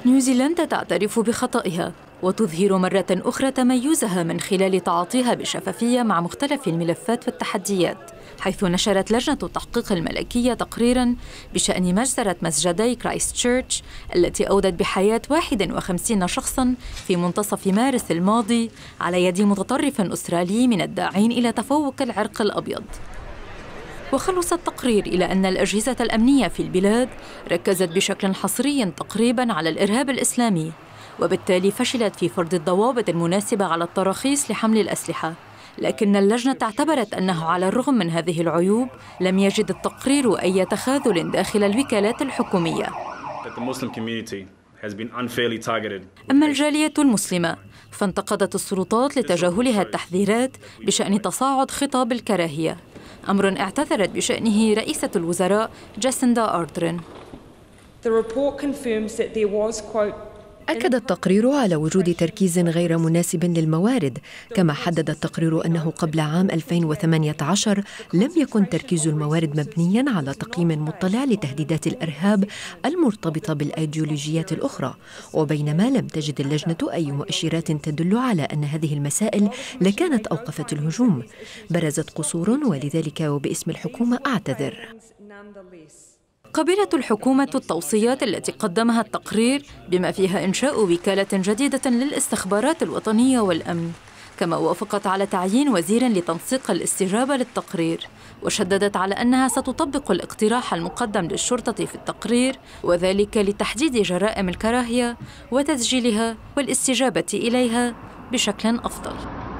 نيوزيلندا تعترف بخطئها وتظهر مرة أخرى تميزها من خلال تعاطيها بشفافية مع مختلف الملفات والتحديات، حيث نشرت لجنة التحقيق الملكية تقريراً بشأن مجزرة مسجدي كرايست تشيرش التي أودت بحياة 51 شخصاً في منتصف مارس الماضي على يد متطرف أسترالي من الداعين إلى تفوق العرق الأبيض. وخلص التقرير إلى أن الأجهزة الأمنية في البلاد ركزت بشكل حصري تقريباً على الإرهاب الإسلامي، وبالتالي فشلت في فرض الضوابط المناسبة على التراخيص لحمل الأسلحة. لكن اللجنة اعتبرت أنه على الرغم من هذه العيوب لم يجد التقرير أي تخاذل داخل الوكالات الحكومية. أما الجالية المسلمة فانتقدت السلطات لتجاهلها التحذيرات بشأن تصاعد خطاب الكراهية، أمر اعتذرت بشأنه رئيسة الوزراء جاسيندا أردرن. أكد التقرير على وجود تركيز غير مناسب للموارد، كما حدد التقرير أنه قبل عام 2018 لم يكن تركيز الموارد مبنياً على تقييم مطلع لتهديدات الإرهاب المرتبطة بالأيديولوجيات الأخرى، وبينما لم تجد اللجنة أي مؤشرات تدل على أن هذه المسائل لكانت أوقفت الهجوم. برزت قصور، ولذلك وباسم الحكومة أعتذر. قبلت الحكومة التوصيات التي قدمها التقرير بما فيها إنشاء وكالة جديدة للاستخبارات الوطنية والأمن، كما وافقت على تعيين وزير لتنسيق الاستجابة للتقرير، وشددت على أنها ستطبق الاقتراح المقدم للشرطة في التقرير، وذلك لتحديد جرائم الكراهية وتسجيلها والاستجابة إليها بشكل أفضل.